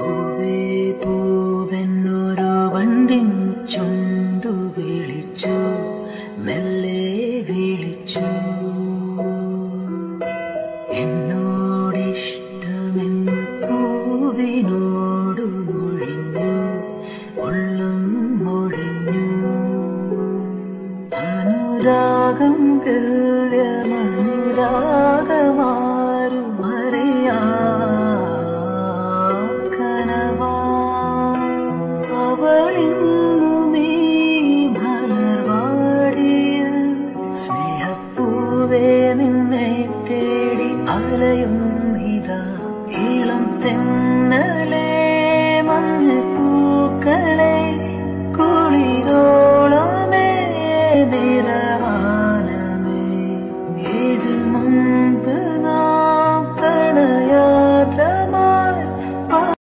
പൂവേ പൂവെന്നൊരു വണ്ടിൻ ചുണ്ടു വിളിച്ചു, മെല്ലെ വിളിച്ചു. എന്നോടിഷ്ടമെന്ന് പൂവിനോടു മൊഴിഞ്ഞു, ഉള്ളം മൊഴിഞ്ഞു. അനുരാഗം ഗല്യമനുരാഗം